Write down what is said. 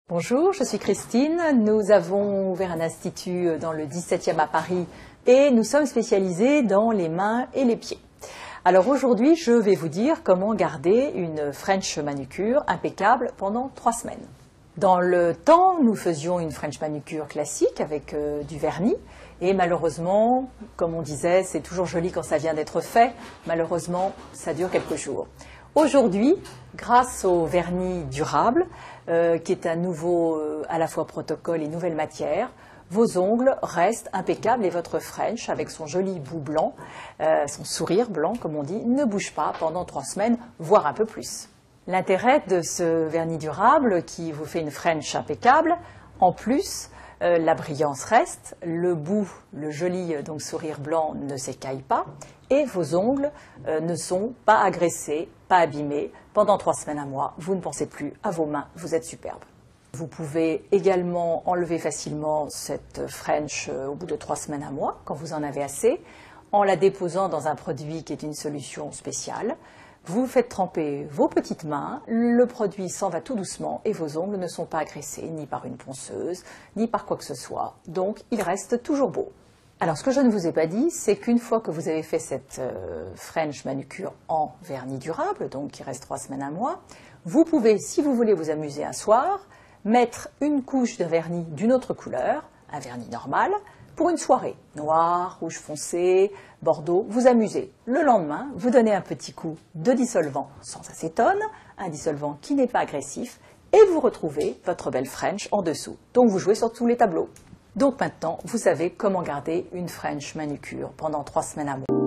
Bonjour, je suis Christine. Nous avons ouvert un institut dans le 17e à Paris et nous sommes spécialisés dans les mains et les pieds. Alors aujourd'hui, je vais vous dire comment garder une French manucure impeccable pendant 3 semaines. Dans le temps, nous faisions une French manucure classique avec du vernis et malheureusement, comme on disait, c'est toujours joli quand ça vient d'être fait. Malheureusement, ça dure quelques jours. Aujourd'hui, grâce au vernis durable, qui est un nouveau à la fois protocole et nouvelle matière, vos ongles restent impeccables et votre French, avec son joli bout blanc, son sourire blanc comme on dit, ne bouge pas pendant 3 semaines, voire un peu plus. L'intérêt de ce vernis durable qui vous fait une French impeccable, en plus, la brillance reste, le bout, le joli donc, sourire blanc ne s'écaille pas et vos ongles ne sont pas agressés, pas abîmés. Pendant 3 semaines, un mois, vous ne pensez plus à vos mains, vous êtes superbe. Vous pouvez également enlever facilement cette French au bout de 3 semaines, un mois, quand vous en avez assez, en la déposant dans un produit qui est une solution spéciale. Vous faites tremper vos petites mains, le produit s'en va tout doucement et vos ongles ne sont pas agressés ni par une ponceuse, ni par quoi que ce soit. Donc, ils restent toujours beaux. Alors, ce que je ne vous ai pas dit, c'est qu'une fois que vous avez fait cette French manucure en vernis durable, donc qui reste 3 semaines, un mois, vous pouvez, si vous voulez vous amuser un soir, mettre une couche de vernis d'une autre couleur, un vernis normal, pour une soirée, noir, rouge foncé, bordeaux, vous amusez. Le lendemain, vous donnez un petit coup de dissolvant sans acétone, un dissolvant qui n'est pas agressif, et vous retrouvez votre belle French en dessous. Donc vous jouez sur tous les tableaux. Donc maintenant, vous savez comment garder une French manucure pendant 3 semaines à mois.